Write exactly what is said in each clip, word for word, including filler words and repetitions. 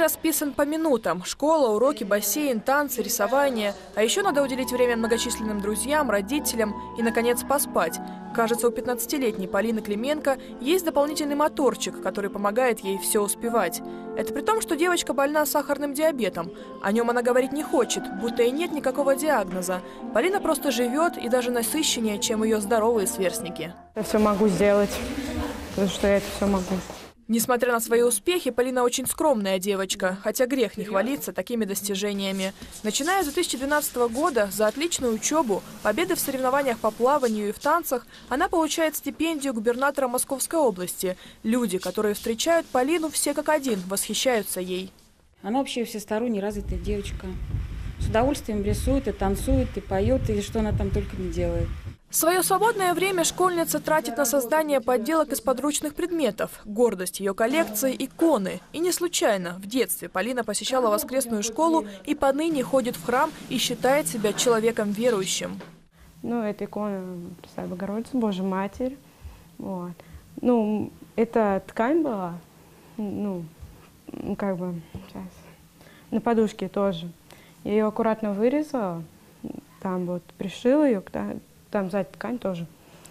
расписан по минутам. Школа, уроки, бассейн, танцы, рисование. А еще надо уделить время многочисленным друзьям, родителям и, наконец, поспать. Кажется, у пятнадцатилетней Полины Клименко есть дополнительный моторчик, который помогает ей все успевать. Это при том, что девочка больна сахарным диабетом. О нем она говорить не хочет, будто и нет никакого диагноза. Полина просто живет и даже насыщеннее, чем ее здоровые сверстники. Я все могу сделать, потому что я это все могу. Несмотря на свои успехи, Полина очень скромная девочка, хотя грех не хвалиться такими достижениями. Начиная с две тысячи двенадцатого года за отличную учебу, победы в соревнованиях по плаванию и в танцах, она получает стипендию губернатора Московской области. Люди, которые встречают Полину, все как один, восхищаются ей. Она вообще всесторонне развитая девочка. С удовольствием рисует и танцует, и поет, и что она там только не делает. Свое свободное время школьница тратит на создание подделок из подручных предметов. Гордость ее коллекции – иконы. И не случайно. В детстве Полина посещала воскресную школу и поныне ходит в храм и считает себя человеком верующим. Ну, это икона Пресвятой Богородицы, Божьей Матери. Вот. Ну, это ткань была, ну, как бы, сейчас, на подушке тоже. Я ее аккуратно вырезала, там вот пришила ее, там сзади ткань тоже.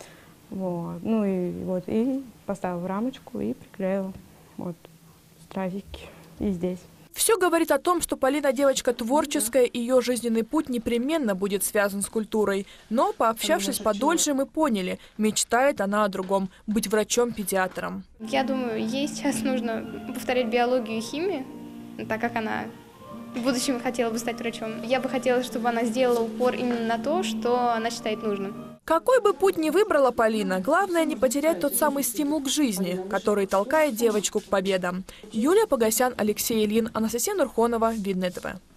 Вот. Ну и вот, и поставила в рамочку и приклеила вот стразики и здесь. Все говорит о том, что Полина девочка творческая, и ее жизненный путь непременно будет связан с культурой. Но, пообщавшись подольше, мы поняли, мечтает она о другом – быть врачом-педиатром. Я думаю, ей сейчас нужно повторять биологию и химию, так как она в будущем хотела бы стать врачом. Я бы хотела, чтобы она сделала упор именно на то, что она считает нужным. Какой бы путь ни выбрала Полина, главное не потерять тот самый стимул к жизни, который толкает девочку к победам. Юлия Погосян, Алексей Ильин, Анастасия Нурхонова, Видное ТВ.